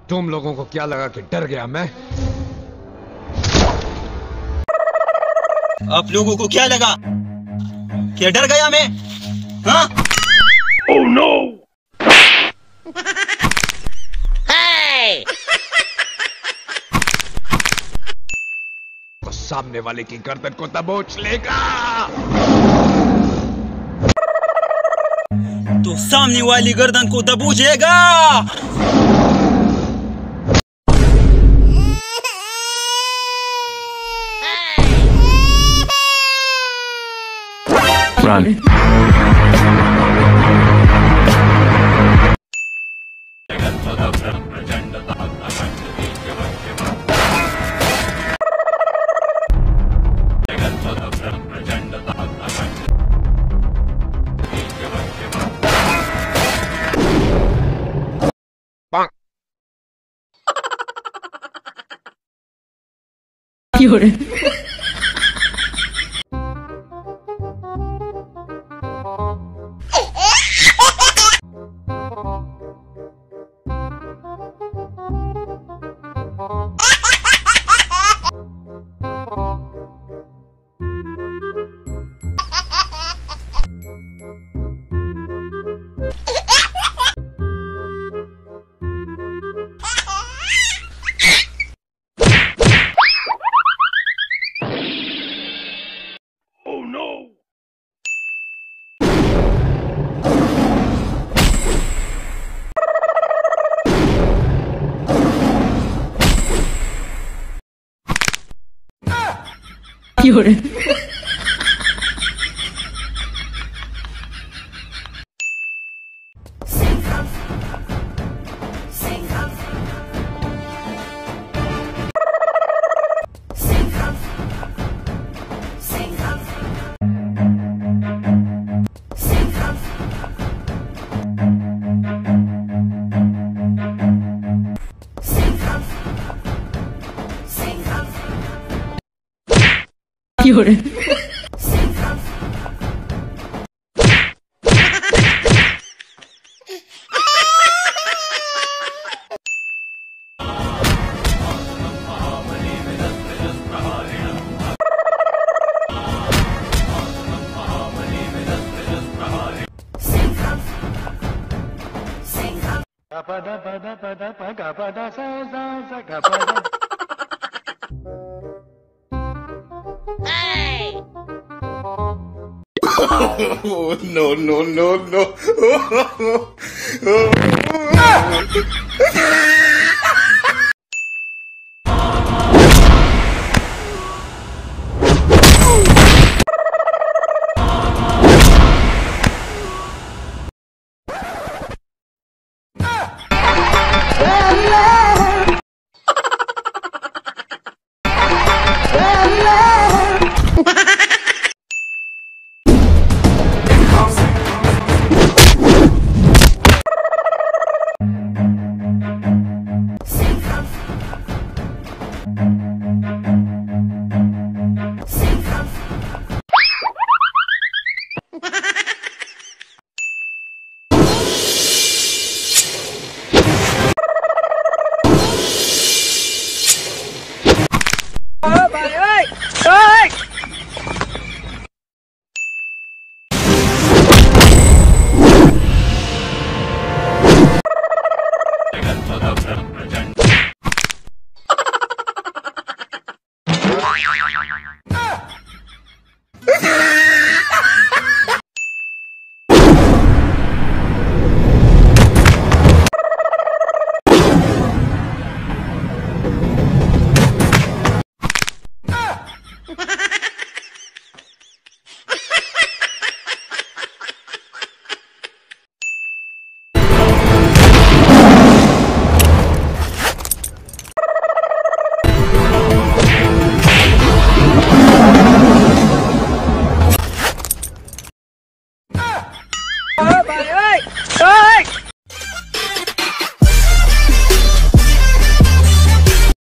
तुम लोगों को क्या लगा कि डर गया मैं? आप लोगों को क्या लगा? क्या डर गया मैं? हाँ? Oh no! Hey! तो सामने वाले की गर्दन को दबोच लेगा। तो सामने वाली गर्दन को दबोचेगा। Run. Oh no! Singham, singham, singham, singham, singham, singham, singham, singham. Hey! Oh no no no no!